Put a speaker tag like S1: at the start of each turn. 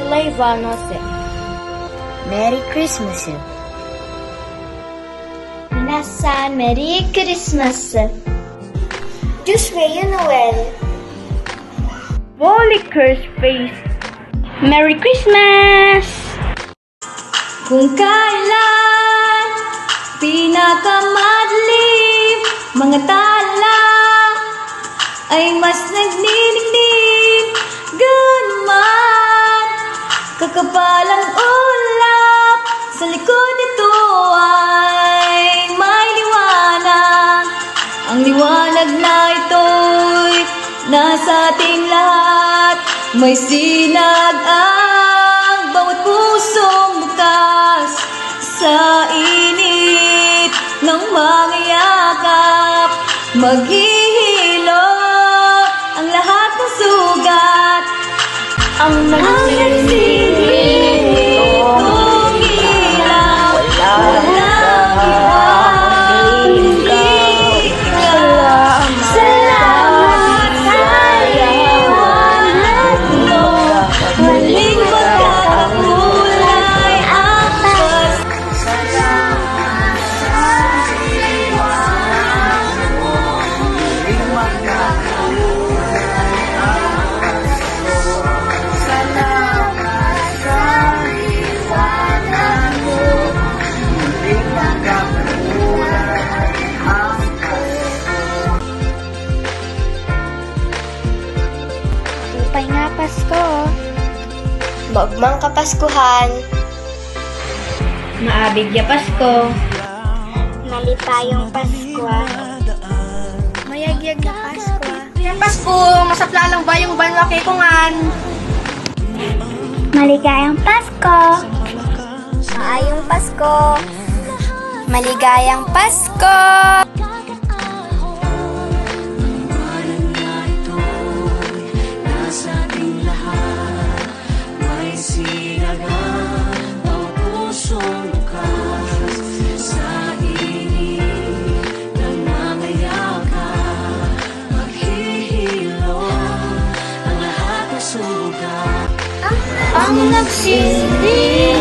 S1: Svatlai Vánoce.
S2: Merry Christmas.
S1: Minasan, Merry Christmas. Joyeux Noël.
S3: Holy Curse Face. Merry Christmas!
S4: Kung kailan pinakamadlim mga tala ay mas nagniningning, ganuman kakapalang ulap sa likod nito ay may liwanag. Ang liwanag na ito'y nasa ating lahat, may sinag ang bawat pusong bukas sa init ng mga yakap. Maghihilo ang lahat ng sugat, ang nagsisilip nitong ilaw, walang ibang hindi ikaw. Salamat sa liwanag mo, muling magkakakulay ang Pasko. Salamat sa liwanag mo, muling magkakakulay ang Pasko. Salamat sa liwanag mo, muling magkakakulay ang
S1: Upay nga Pasko.
S2: Bagmang kapaskuhan.
S3: Maabig ya Pasko.
S1: Malipayong Pasko. Mayagyag na Pasko.
S3: Yan Pasko, masaplalang ba yung banwa kay Kungan?
S1: Maligayang Pasko. Maayong Pasko. Maligayang Pasko.
S4: ang nagsilbi